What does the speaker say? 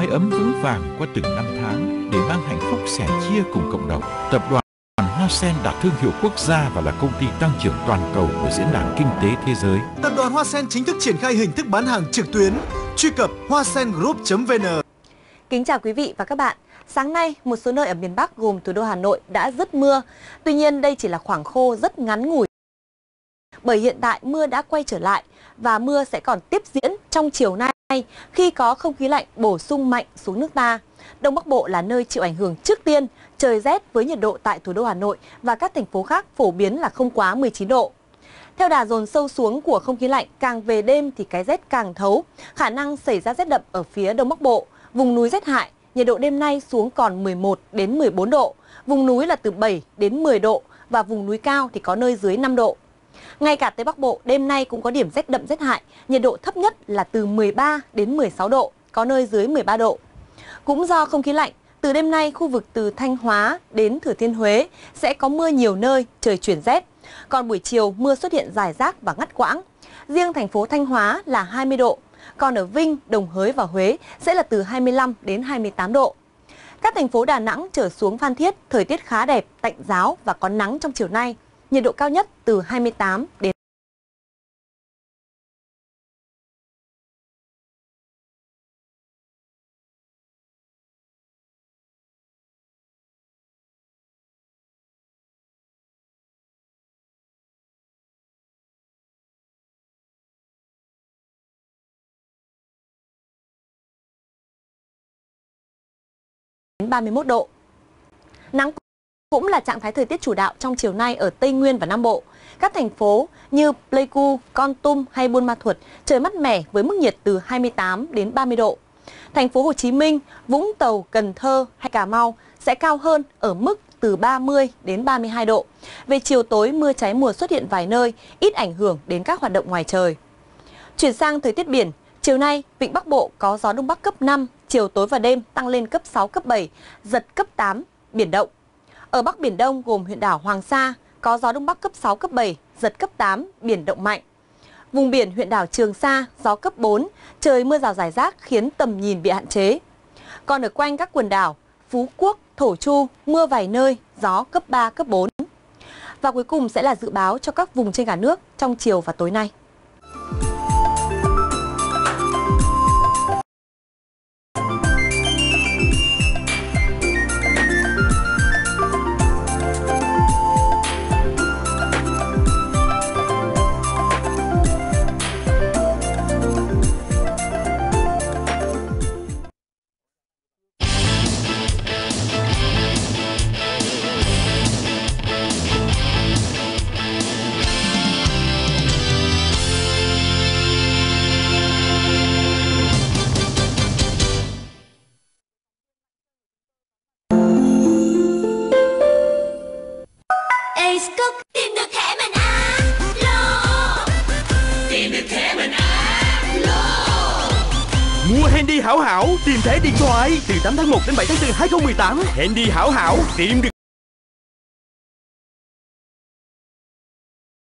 ấm vững vàng qua từng năm tháng để mang hạnh phúc sẻ chia cùng cộng đồng. Tập đoàn Hoa Sen đạt thương hiệu quốc gia và là công ty tăng trưởng toàn cầu của Diễn đàn Kinh tế Thế giới. Tập đoàn Hoa Sen chính thức triển khai hình thức bán hàng trực tuyến. Truy cập hoasengroup.vn. Kính chào quý vị và các bạn. Sáng nay, một số nơi ở miền Bắc gồm thủ đô Hà Nội đã dứt mưa. Tuy nhiên, đây chỉ là khoảng khô rất ngắn ngủi. Bởi hiện tại mưa đã quay trở lại và mưa sẽ còn tiếp diễn trong chiều nay khi có không khí lạnh bổ sung mạnh xuống nước ta. Đông Bắc Bộ là nơi chịu ảnh hưởng trước tiên, trời rét với nhiệt độ tại thủ đô Hà Nội và các thành phố khác phổ biến là không quá 19 độ. Theo đà dồn sâu xuống của không khí lạnh, càng về đêm thì cái rét càng thấu, khả năng xảy ra rét đậm ở phía Đông Bắc Bộ, vùng núi rét hại, nhiệt độ đêm nay xuống còn 11 đến 14 độ, vùng núi là từ 7 đến 10 độ và vùng núi cao thì có nơi dưới 5 độ. Ngay cả Tây Bắc Bộ đêm nay cũng có điểm rét đậm rét hại, nhiệt độ thấp nhất là từ 13 đến 16 độ, có nơi dưới 13 độ. Cũng do không khí lạnh, từ đêm nay khu vực từ Thanh Hóa đến Thừa Thiên Huế sẽ có mưa nhiều nơi, trời chuyển rét. Còn buổi chiều mưa xuất hiện rải rác và ngắt quãng. Riêng thành phố Thanh Hóa là 20 độ, còn ở Vinh, Đồng Hới và Huế sẽ là từ 25 đến 28 độ. Các thành phố Đà Nẵng trở xuống Phan Thiết, thời tiết khá đẹp, tạnh ráo và có nắng trong chiều nay. Nhiệt độ cao nhất từ 28 đến đến 31 độ. Nắng cũng là trạng thái thời tiết chủ đạo trong chiều nay ở Tây Nguyên và Nam Bộ. Các thành phố như Pleiku, Kon Tum hay Buôn Ma Thuột trời mát mẻ với mức nhiệt từ 28 đến 30 độ. Thành phố Hồ Chí Minh, Vũng Tàu, Cần Thơ hay Cà Mau sẽ cao hơn ở mức từ 30 đến 32 độ. Về chiều tối mưa cháy mùa xuất hiện vài nơi, ít ảnh hưởng đến các hoạt động ngoài trời. Chuyển sang thời tiết biển, chiều nay vịnh Bắc Bộ có gió Đông Bắc cấp 5, chiều tối và đêm tăng lên cấp 6, cấp 7, giật cấp 8, biển động. Ở Bắc Biển Đông gồm huyện đảo Hoàng Sa có gió Đông Bắc cấp 6, cấp 7, giật cấp 8, biển động mạnh. Vùng biển huyện đảo Trường Sa gió cấp 4, trời mưa rào rải rác khiến tầm nhìn bị hạn chế. Còn ở quanh các quần đảo Phú Quốc, Thổ Chu mưa vài nơi, gió cấp 3, cấp 4. Và cuối cùng sẽ là dự báo cho các vùng trên cả nước trong chiều và tối nay. Tìm được thẻ mình alo. Tìm được thẻ mình alo. Mua Handy Hảo Hảo, tìm thẻ điện thoại từ 8 tháng 1 đến 7 tháng 4 2018. Handy Hảo Hảo, tìm được